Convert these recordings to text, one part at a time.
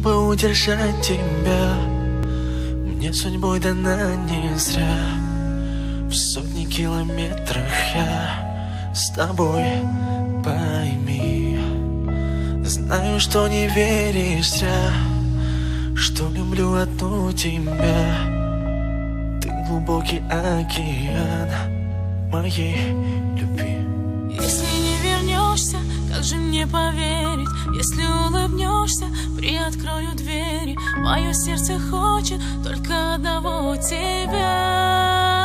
бы удержать тебя. Мне судьбой дана не зря. В сотни километрах я с тобой, пойми. Знаю, что не веришь зря, что люблю одну тебя. Ты глубокий океан моей любви. Если не вернешься, как же мне поверить? Если улыбнешься, приоткрою двери. Мое сердце хочет только одного тебя.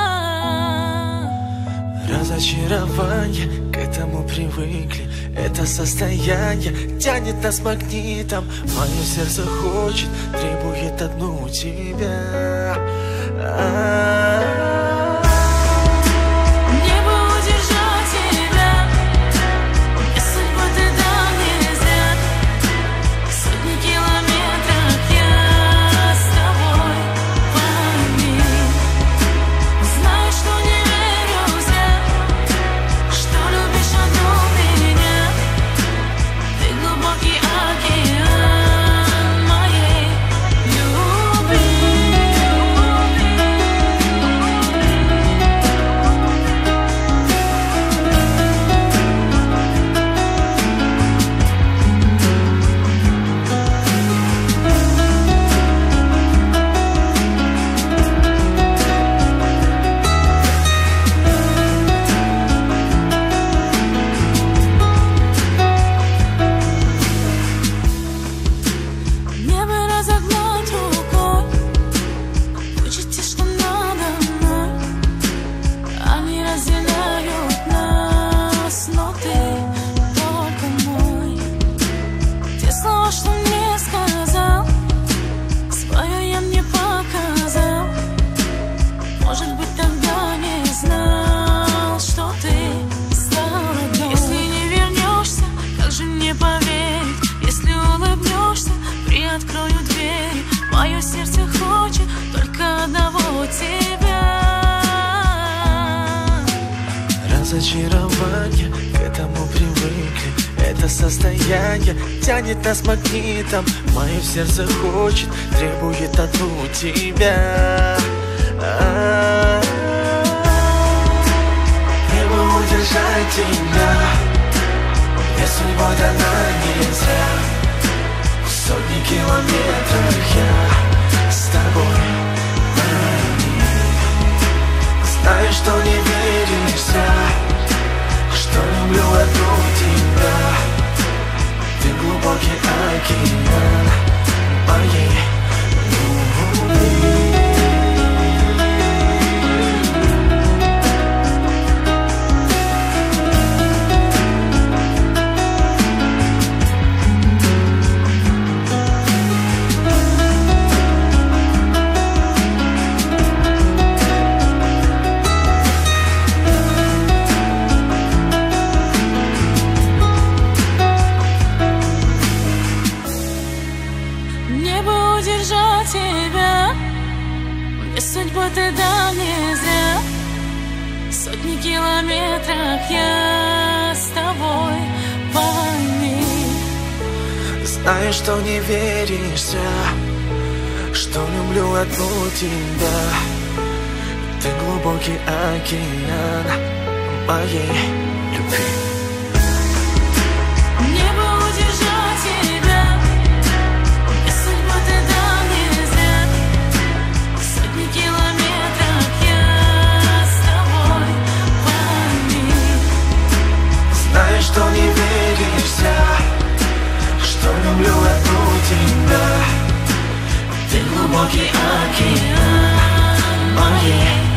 Разочарование, к этому привыкли. Это состояние тянет нас магнитом. Мое сердце хочет, требует одну тебя. Открою двери, мое сердце хочет только одного тебя. Разочарование, к этому привыкли. Это состояние тянет нас магнитом. Мое сердце хочет, требует одну тебя. Не могу удержать тебя. Мне судьбой дана не зря. Сотни километров я с тобой, пойми. Знаю, что не веришь зря, что люблю одну тебя. Ты глубокий океан моей любви. Удержать тебя, мне судьбу ты дал не зря. Сотни километров я с тобой, пойми. Знаю, что не веришь зря, что люблю одну тебя. Ты глубокий океан моей любви. Что не веришь зря, что люблю одну тебя. Ты глубокий океан моей